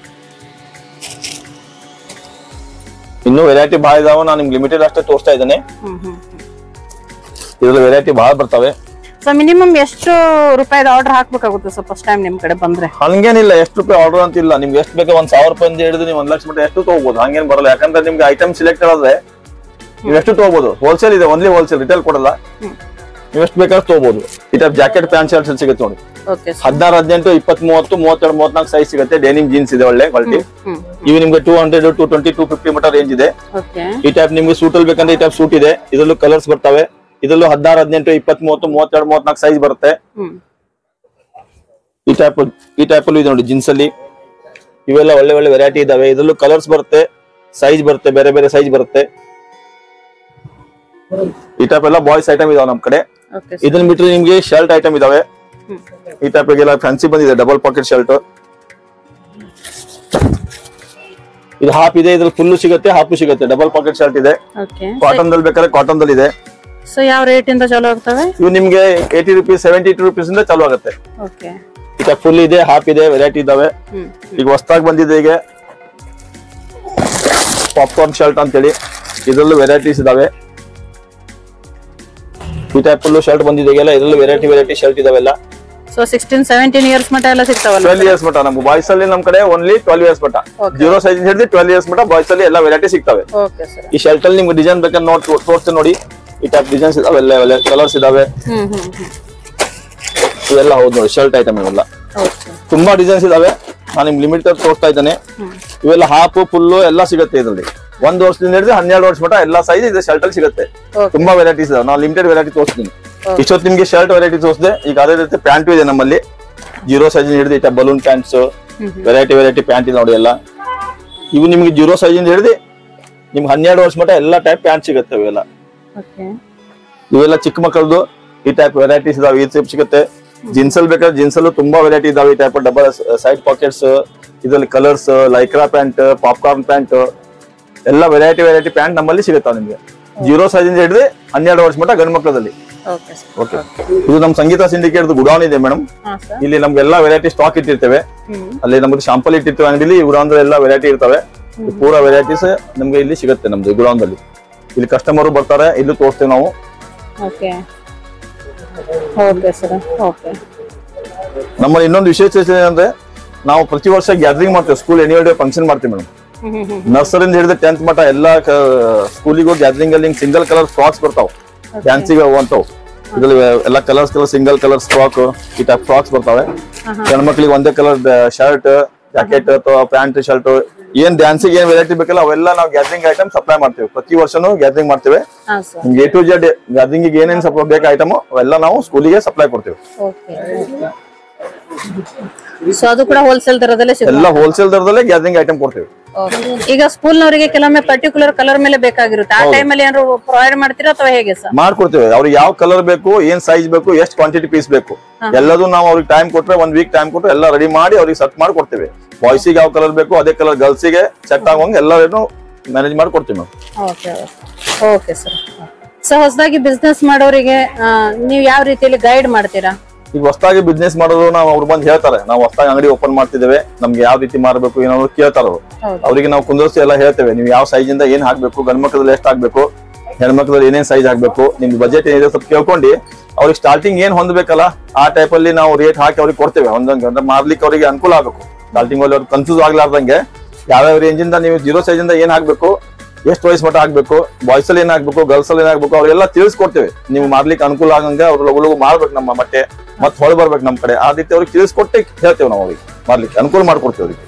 ಇನ್ನು ವೆರೈಟಿ ಬಹಳ ಇದಾವ. ನಾನು ನಿಮ್ಗೆ ಲಿಮಿಟೆಡ್ ಅಷ್ಟೇ ತೋರಿಸ್ತಾ ಇದ್ದೇನೆ. ಇದ್ರಲ್ಲಿ ವೆರೈಟಿ ಬಹಳ ಬರ್ತವೆ. ಸೊ ಮಿನಿಮಮ್ ಎಷ್ಟು ರೂಪಾಯಿದ ಆರ್ಡರ್ ಹಾಕ್ಬೇಕಾಗುತ್ತೆ ಸರ್ ಫಸ್ಟ್ ಟೈಮ್ ನಿಮ್ ಕಡೆ ಬಂದ್ರೆ? ಹಂಗೇನಿಲ್ಲ, ಎಷ್ಟು ರೂಪಾಯಿ ಆರ್ಡರ್ ಅಂತಿಲ್ಲ. ನಿಮ್ಗೆ ಎಷ್ಟು ಬೇಕು ಒಂದ್ ಸಾವಿರ ರೂಪಾಯಿ ಹಿಡಿದು ನೀವು ಒಂದ್ ಲಕ್ಷ ಮಟ್ಟ ಎಷ್ಟು ತಗೋಬಹುದು. ಹಂಗೇನ್ ಬರಲ್ಲ. ಯಾಕಂದ್ರೆ ನಿಮ್ಗೆ ಐಟಮ್ ಸಿಲೆಕ್ಟ್ ಆದ್ರೆ ನೀವು ಎಷ್ಟು ತಗೋಬಹುದು. ಹೋಲ್ಸೇಲ್ ಇದೆ, ಓನ್ಲಿ ಹೋಲ್ಸೇಲ್, ರಿಟೇಲ್ ಕೊಡಲ್ಲ. ನೀವು ಎಷ್ಟು ಬೇಕಾದ್ರೆ ತಗೋಬಹುದು. ಈ ಟೈಪ್ ಜಾಕೆಟ್ ಪ್ಯಾಂಟ್ ಶರ್ಟ್ ಸಿಗುತ್ತೆ ನೋಡಿ. ಹದಿನಾರು ಹದಿನೆಂಟು ಇಪ್ಪತ್ ಮೂವತ್ತು ಮೂವತ್ತೆರಡು ಮೂವತ್ನಾಲ್ಕು ಸೈಜ್ ಸಿಗುತ್ತೆ. ಡೆನಿಮ್ ಜೀನ್ಸ್ ಇದೆ ಒಳ್ಳೆ ಕ್ವಾಲಿಟಿ. ಇವು ನಿಮ್ಗೆ two hundred two twenty two fifty ಮಟ್ಟ ರೇಂಜ್ ಇದೆ. ಈ ಟೈಪ್ ನಿಮ್ಗೆ ಸೂಟ್ ಅಲ್ಲಿ ಬೇಕಂದ್ರೆ ಈ ಟೈಪ್ ಸೂಟ್ ಇದೆ. ಇದರಲ್ಲೂ ಕಲರ್ಸ್ ಬರ್ತವೆ. ಇದರಲ್ಲೂ ಹದಿನಾರು ಹದಿನೆಂಟು ಇಪ್ಪತ್ ಮೂವತ್ತು ಮೂವತ್ತೆರಡು ಮೂವತ್ನಾಲ್ಕು ಸೈಜ್ ಬರುತ್ತೆ. ಈ ಟೈಪ್ ಈ ಟೈಪ್ ಅಲ್ಲಿ ಇದೆ ನೋಡಿ ಜೀನ್ಸ್ ಅಲ್ಲಿ. ಇವೆಲ್ಲ ಒಳ್ಳೆ ಒಳ್ಳೆ ವೆರೈಟಿ ಇದಾವೆ. ಇದರಲ್ಲೂ ಕಲರ್ಸ್ ಬರುತ್ತೆ, ಸೈಜ್ ಬರುತ್ತೆ, ಬೇರೆ ಬೇರೆ ಸೈಜ್ ಬರುತ್ತೆ. ಈ ಟೈಪ್ ಎಲ್ಲ ಬಾಯ್ಸ್ ಐಟಮ್ ಇದಾವೆ ನಮ್ ಕಡೆ. ಇದನ್ನ ಬಿಟ್ಟರೆ ನಿಮ್ಗೆ ಶರ್ಟ್ ಐಟಮ್ ಇದಾವೆ. ಈ ಟೈಪ್ ಎಲ್ಲ ಫ್ಯಾನ್ಸಿ ಬಂದಿದೆ. ಡಬಲ್ ಪಾಕೆಟ್ ಶರ್ಟ್ ಇದು ಹಾಫ್ ಇದೆ. ಇದ್ರಲ್ಲಿ ಫುಲ್ ಸಿಗುತ್ತೆ, ಹಾಫ್ ಸಿಗುತ್ತೆ. ಡಬಲ್ ಪಾಕೆಟ್ ಶರ್ಟ್ ಇದೆ. ಕಾಟನ್ ದಲ್ಲಿ ಬೇಕಾದ್ರೆ ಕಾಟನ್ ದಲ್ಲಿ ಇದೆ. ಸೊ ಯಾವ ರೇಟ್ ಇಂದ ಚಾಲು ಆಗ್ತವೆ ಇವು? ನಿಮ್ಗೆ eighty rupees seventy two rupees ಇಂದ ಚಾಲು ಆಗುತ್ತೆ. ಓಕೆ ಈಗ ಫುಲ್ ಇದೆ, ಹಾಫ್ ಇದೆ, ವೆರೈಟಿ ಇದಾವೆ. ಈಗ ಹೊಸದಾಗಿ ಬಂದಿದೆ ಈಗ ಪಾಪ್ಕಾರ್ನ್ ಶರ್ಟ್ ಅಂತೇಳಿ. ಇದ್ರಲ್ಲೂ ವೆರೈಟೀಸ್ ಇದಾವೆ. ಈ ಟೈಪ್ ಫುಲ್ ಶರ್ಟ್ ಬಂದಿದೆ. ಇದ್ರಲ್ಲೂ ವೆರೈಟಿ ವೆರೈಟಿ ಶರ್ಟ್ ಇದಾವೆಲ್ಲ. ಸೊ ಸಿಕ್ಸ್ಟೀನ್ ಸೆವೆಂಟೀನ್ ಇಯರ್ಸ್ ಮಟ್ಟ ಎಲ್ಲ ಸಿಗ್ತಾವಲ್ಲ? ಟ್ವೆಲ್ ಇಯರ್ಸ್ ಮಟ್ಟ ನಮ್ಗೆ ಬಾಯ್ಸ್ ಅಲ್ಲಿ ನಮ್ ಕಡೆ ಓನ್ಲಿ ಟ್ವೆಲ್ ಇಯರ್ಸ್ ಮಟ್ಟ. ಜೀರೋ ಸೈಜ್ ಹಿಡಿದು ಟ್ವೆಲ್ ಇಯರ್ಸ್ ಮಟ್ಟ ಬಾಯ್ಸ್ ಅಲ್ಲಿ ಎಲ್ಲ ವೆರೈಟಿ ಸಿಗ್ತವೆ. ಈ ಶರ್ಟ್ ಅಲ್ಲಿ ನಿಮ್ಗೆ ಡಿಸೈನ್ ಬೇಕಾದ್ರೆ ನೋಡ್ ತೋರಿಸ್ತೀನಿ ನೋಡಿ. ಈ ಟೈಪ್ ಡಿಸೈನ್ಸ್ ಇದಾವೆ, ಎಲ್ಲ ಕಲರ್ಸ್ ಇದಾವೆ. ಇವೆಲ್ಲ ಹೌದು ನೋಡಿ ಶರ್ಟ್ ಐಟಮ್. ಇವೆಲ್ಲ ತುಂಬಾ ಡಿಸೈನ್ಸ್ ಇದಾವೆ. ನಾನು ನಿಮ್ಗೆ ಲಿಮಿಟ್ ತೋರಿಸ್ತಾ ಇದ್ದೇನೆ. ಇವೆಲ್ಲ ಹಾಫ್ ಫುಲ್ ಎಲ್ಲ ಸಿಗುತ್ತೆ ಇದರಲ್ಲಿ. ಒಂದ್ ವರ್ಷದಿಂದ ಹಿಡಿದು ಹನ್ನೆರಡು ವರ್ಷ ಮಟ್ಟ ಎಲ್ಲಾ ಸೈಜ್ ಇದೆ ಶರ್ಟ್ ಅಲ್ಲಿ ಸಿಗುತ್ತೆ. ತುಂಬಾ ವೆರೈಟೀಸ್ ಇದಾವೆ. ನಾನು ಲಿಮಿಟೆಡ್ ವೆರೈಟಿ ತೋರಿಸ್ತೀನಿ. ಇಷ್ಟೊತ್ತು ನಿಮ್ಗೆ ಶರ್ಟ್ ವೆರೈಟಿ ತೋರಿಸಿದೆ. ಈಗ ಅದೇ ರೀತಿ ಪ್ಯಾಂಟು ಇದೆ ನಮ್ಮಲ್ಲಿ. ಜೀರೋ ಸೈಜ್ ಹಿಡಿದು ಈ type balloon pants, variety variety pant ಇದೆ ನೋಡಿ ಎಲ್ಲ. ಇವು ನಿಮ್ಗೆ ಜೀರೋ ಸೈಜ್ ಇಂದ ಹಿಡಿದು ನಿಮ್ಗೆ ಹನ್ನೆರಡು ವರ್ಷ ಮಟ್ಟ ಎಲ್ಲಾ ಟೈಪ್ ಪ್ಯಾಂಟ್ ಸಿಗುತ್ತೆ. ಇವೆಲ್ಲ ಇವೆಲ್ಲ ಚಿಕ್ಕ ಮಕ್ಕಳದು. ಈ ಟೈಪ್ ವೆರೈಟೀಸ್ ಇದಾವೆ. ಈ ಟೈಪ್ ಸಿಗುತ್ತೆ. ಜೀನ್ಸ್ ಅಲ್ಲಿ ಬೇಕಾದ್ರೆ ಜೀನ್ಸ್ ಅಲ್ಲೂ ತುಂಬಾ ವೆರೈಟಿ ಇದಾವೆ. ಈ ಟೈಪ್ ಡಬಲ್ ಸೈಡ್ ಪಾಕೆಟ್ಸ್, ಇದರಲ್ಲಿ colours, Lycra pant, popcorn pant, ಎಲ್ಲ ವೆರೈಟಿ ವೆರೈಟಿ ಪ್ಯಾಂಟ್ ನಮ್ಮಲ್ಲಿ ಸಿಗುತ್ತಾವ ನಿಮ್ಗೆ. ಜೀರೋ ಸೈಜ್ ಇಂದ ಹಿಡಿದು ಹನ್ನೆರಡು ವರ್ಷ ಮಟ್ಟ ಗಂಡು ಮಕ್ಕಳದಲ್ಲಿ. ಓಕೆ, ಇದು ನಮ್ ಸಂಗೀತ ಸಿಂಡಿಕೇಟ್ ಗುಡಾನ್ ಇದೆ ಮೇಡಮ್. ಇಲ್ಲಿ ನಮ್ಗೆ ಎಲ್ಲಾ ವೆರೈಟಿ ಸ್ಟಾಕ್ ಇಟ್ಟಿರ್ತೇವೆ. ಅಲ್ಲಿ ನಮ್ಗೆ ಶಾಂಪಲ್ ಇಟ್ಟಿರ್ತೇವೆ ಅಂಗಡಿಲಿ. ಗುಡಾನ್ ಎಲ್ಲ ವೆರೈಟಿ ಇರ್ತವೆ. ಪೂರಾ ವೆರೈಟೀಸ್ ನಮ್ಗೆ ಇಲ್ಲಿ ಸಿಗುತ್ತೆ ನಮ್ದು ಗುಡಾನ್ ದಲ್ಲಿ. ಇಲ್ಲಿ ಕಸ್ಟಮರ್ ಬರ್ತಾರೆ, ಇಲ್ಲೂ ತೋರಿಸ್ತೇವೆ ನಾವು. ನಮ್ಮಲ್ಲಿ ಇನ್ನೊಂದು ವಿಶೇಷ ಏನಂದ್ರೆ ನಾವು ಪ್ರತಿ ವರ್ಷ ಗ್ಯಾದರಿಂಗ್ ಮಾಡ್ತೇವೆ. ಸ್ಕೂಲ್ ಆನ್ಯುವಲ್ ಡೇ ಫಂಕ್ಷನ್ ಮಾಡ್ತೀವಿ ಮೇಡಮ್. ನರ್ಸರಿಂದ ಹಿಡಿದು ಟೆಂತ್ ಮಟ್ಟ ಎಲ್ಲಾ ಸ್ಕೂಲಿಗೂ ಗ್ಯಾದರಿಂಗ್ ಅಲ್ಲಿ ಸಿಂಗಲ್ ಕಲರ್ ಫ್ರಾಕ್ಸ್ ಬರ್ತಾವ, ಡ್ಯಾನ್ಸಿಗೆ ಹೋಗುವಂತವು. ಇದ್ರಲ್ಲಿ ಎಲ್ಲ colours colour single colour frock, ಈ ಟೈಪ್ ಫ್ರಾಕ್ಸ್ ಬರ್ತಾವೆ. ಗಂಡ್ ಮಕ್ಳಿಗೆ ಒಂದೇ ಕಲರ್ ಶರ್ಟ್, ಜಾಕೆಟ್ ಅಥವಾ ಪ್ಯಾಂಟ್ ಶರ್ಟ್, ಏನ್ ಡ್ಯಾನ್ಸಿಗೆ ಏನ್ ವೆರೈಟಿ ಬೇಕಲ್ಲ ಅವೆಲ್ಲ ನಾವು ಗ್ಯಾದರಿಂಗ್ ಐಟಮ್ ಸಪ್ಲೈ ಮಾಡ್ತೇವೆ. ಪ್ರತಿ ವರ್ಷನೂ ಗ್ಯಾದರಿಂಗ್ ಮಾಡ್ತೇವೆ. ಎ ಟು ಜೆಡ್ ಗ್ಯಾದರಿಂಗ್ ಏನೇನ್ ಸಪ್ಲೈ ಬೇಕು ಐಟಮ್ ಅವೆಲ್ಲ ನಾವು ಸ್ಕೂಲಿಗೆ ಸಪ್ಲೈ ಕೊಡ್ತೇವೆ. ಸೊ ಅದು ಕೂಡ ಹೋಲ್ಸೇಲ್ ದರದಲ್ಲೇ ಸಿಗುತ್ತೆ. ಎಲ್ಲ ಹೋಲ್ಸೇಲ್ ದರದಲ್ಲೇ ಗ್ಯಾದರಿಂಗ್ ಐಟಮ್ ಕೊಡ್ತೇವೆ. ಈಗ ಸ್ಕೂಲ್ ನವರಿಗೆ ಕೆಲವೊಮ್ಮೆ ಪರ್ಟಿಕ್ಯುಲರ್ ಕಲರ್ ಮೇಲೆ ಬೇಕಾಗಿರುತ್ತೆ. ಆ ಟೈಮ್ ಅಲ್ಲಿ ಏನಾದ್ರು ಪ್ರೊವೈಡ್ ಮಾಡ್ತೀರಾ ಅಥವಾ ಹೇಗೆ ಸರ್? ಮಾಡ್ಕೊಡ್ತೇವೆ. ಅವ್ರಿಗೆ ಯಾವ ಕಲರ್ ಬೇಕು, ಏನ್ ಸೈಜ್ ಬೇಕು, ಎಷ್ಟು ಕ್ವಾಂಟಿಟಿ ಪೀಸ್ ಬೇಕು, ಎಲ್ಲದೂ ನಾವು ಅವ್ರಿಗೆ ಟೈಮ್ ಕೊಟ್ರೆ ಒಂದ್ ವೀಕ್ ಟೈಮ್ ಕೊಟ್ರೆ ಎಲ್ಲ ರೆಡಿ ಮಾಡಿ ಅವ್ರಿಗೆ ಸೆಟ್ ಮಾಡಿ ಕೊಡ್ತೇವೆ. ಬಾಯ್ಸಿಗೆ ಯಾವ ಕಲರ್ ಬೇಕು ಅದೇ ಕಲರ್ ಗರ್ಲ್ಸಿಗೆ ಸೆಟ್ ಆಗುವಂಗೆ ಎಲ್ಲರೂ ಮ್ಯಾನೇಜ್ ಮಾಡಿ ಕೊಡ್ತೀವಿ ನಾವು. Okay okay sir. ಸೊ ಹೊಸದಾಗಿ ಬಿಸ್ನೆಸ್ ಮಾಡೋರಿಗೆ ನೀವು ಯಾವ ರೀತಿಯಲ್ಲಿ ಗೈಡ್ ಮಾಡ್ತೀರಾ? ಈಗ ಹೊಸದಾಗಿ ಬಿಸ್ನೆಸ್ ಮಾಡೋದು ನಾವು ಅವ್ರು ಬಂದು ಹೇಳ್ತಾರೆ ನಾವು ಹೊಸದಾಗಿ ಅಂಗಡಿ ಓಪನ್ ಮಾಡ್ತಿದ್ದೇವೆ ನಮ್ಗೆ ಯಾವ ರೀತಿ ಮಾರಬೇಕು ಏನಾದ್ರು ಕೇಳ್ತಾರ ಅವರಿಗೆ ನಾವು ಕುಂದರ್ಸಿ ಎಲ್ಲ ಹೇಳ್ತೇವೆ ನೀವು ಯಾವ ಸೈಜ್ ಇಂದ ಏನ್ ಹಾಕ್ಬೇಕು ಗಂಡ್ ಮಕ್ಕಳಲ್ಲಿ ಎಷ್ಟು ಹಾಕ್ಬೇಕು ಹೆಣ್ಮಕ್ಳಲ್ಲಿ ಏನೇನ್ ಸೈಜ್ ಹಾಕ್ಬೇಕು ನಿಮ್ಗೆ ಬಜೆಟ್ ಏನಿದೆ ಸ್ವಲ್ಪ ಕೇಳ್ಕೊಂಡು ಅವ್ರಿಗೆ ಸ್ಟಾರ್ಟಿಂಗ್ ಏನ್ ಹೊಂದ್ಬೇಕಲ್ಲ ಆ ಟೈಪ್ ಅಲ್ಲಿ ನಾವು ರೇಟ್ ಹಾಕಿ ಅವ್ರಿಗೆ ಕೊಡ್ತೇವೆ ಒಂದೊಂದು ಅಂದ್ರೆ ಮಾರ್ಲಿಕ್ಕೆ ಅವರಿಗೆ ಅನುಕೂಲ ಆಗ್ಬೇಕು ಸ್ಟಾರ್ಟಿಂಗ್ ಅಲ್ಲಿ ಅವ್ರಿಗೆ ಕನ್ಫ್ಯೂಸ್ ಆಗ್ಲಾರ್ದಂಗೆ ಯಾವ್ಯಾವ ರೇಂಜ್ ಇಂದ ನೀವು ಜೀರೋ ಸೈಜ್ ಇಂದ ಏನ್ ಹಾಕ್ಬೇಕು ಎಷ್ಟು ವಯಸ್ಸು ಮಟ್ಟ ಹಾಕ್ಬೇಕು ಬಾಯ್ಸ್ ಅಲ್ಲಿ ಏನ್ ಹಾಕ್ಬೇಕು ಗರ್ಲ್ಸ್ ಅಲ್ಲಿ ಏನ್ ಹಾಕ್ಬೇಕು ಅವ್ರೆಲ್ಲ ತಿಳಿಸ್ಕೊಡ್ತೇವೆ ನೀವು ಮಾರ್ಲಿಕ್ಕೆ ಅನುಕೂಲ ಆಗಂಗೆ ಅವ್ರು ಲಗು ಲಗು ಮಾಡ್ಬೇಕು ನಮ್ಮ ಬಟ್ಟೆ ಮತ್ ಹೊಳ ಬರ್ಬೇಕು ನಮ್ ಕಡೆ ಆ ರೀತಿ ಅವ್ರಿಗೆ ತಿಳಿಸ್ಕೊಟ್ಟೆ ಹೇಳ್ತೇವೆ ನಾವು ಅವ್ರಿಗೆ ಮಾರ್ಲಿಕ್ಕೆ ಅನುಕೂಲ ಮಾಡ್ಕೊಡ್ತೇವೆ ಅವ್ರಿಗೆ.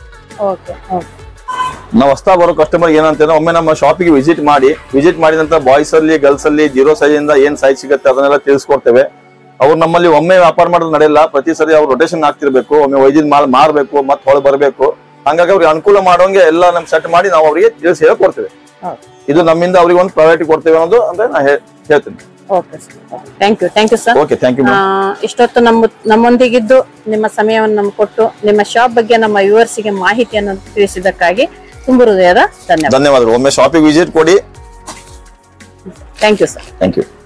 ನಾವು ಹೊಸ್ತಾ ಬರೋ ಕಸ್ಟಮರ್ ಏನಂತಂದ್ರೆ ಒಮ್ಮೆ ನಮ್ಮ ಶಾಪಿಗೆ ವಿಸಿಟ್ ಮಾಡಿ ವಿಸಿಟ್ ಮಾಡಿದಂತ ಬಾಯ್ಸ್ ಅಲ್ಲಿ ಗರ್ಲ್ಸ್ ಅಲ್ಲಿ ಜೀರೋ ಸೈಜ್ ಇಂದ ಏನ್ ಸೈಜ್ ಸಿಗುತ್ತೆ ಅದನ್ನೆಲ್ಲ ತಿಳಿಸ್ಕೊಡ್ತೇವೆ. ಅವ್ರು ನಮ್ಮಲ್ಲಿ ಒಮ್ಮೆ ವ್ಯಾಪಾರ ಮಾಡೋದು ನಡೆಯಲ್ಲ, ಪ್ರತಿ ಸರಿ ಅವ್ರು ರೊಟೇಷನ್ ಆಗ್ತಿರ್ಬೇಕು, ಒಮ್ಮೆ ವೈದ್ಯದ ಮಾಲ್ ಮಾರ್ಬೇಕು ಮತ್ ಹೊಳ ಬರ್ಬೇಕು. ಹಂಗಾಗಿ ಅವ್ರಿಗೆ ಅನುಕೂಲ ಮಾಡೋಂಗೆ ಎಲ್ಲ ನಮ್ ಸೆಟ್ ಮಾಡಿ ನಾವು ಅವರಿಗೆ ತಿಳಿಸಿ ಹೇಳ್ಕೊಡ್ತೇವೆ. ಇದು ನಮ್ಮಿಂದ ಅವ್ರಿಗೆ ಒಂದು ಪ್ರಯಾರಿಟಿ ಕೊಡ್ತೇವೆ ಅನ್ನೋದು ಅಂದ್ರೆ ನಾ ಹೇಳ್ತೀನಿ. Okay thank you thank you sir. Okay thank you. ಇಷ್ಟೊತ್ತು ನಮ್ಮ ನಮ್ಮೊಂದಿಗಿದ್ದು ನಿಮ್ಮ ಸಮಯವನ್ನು ನಮ್ಗೆ ಕೊಟ್ಟು ನಿಮ್ಮ ಶಾಪ್ ಬಗ್ಗೆ ನಮ್ಮ ವ್ಯೂವರ್ಸ್ಗೆ ಮಾಹಿತಿಯನ್ನು ತಿಳಿಸಿದ್ದಕ್ಕಾಗಿ ತುಂಬ ಹೃದಯದ ಧನ್ಯವಾದ. ಧನ್ಯವಾದಗಳು. ಒಮ್ಮೆ ಶಾಪಿಗೆ ವಿಸಿಟ್ ಕೊಡಿ. Thank you sir. Thank you.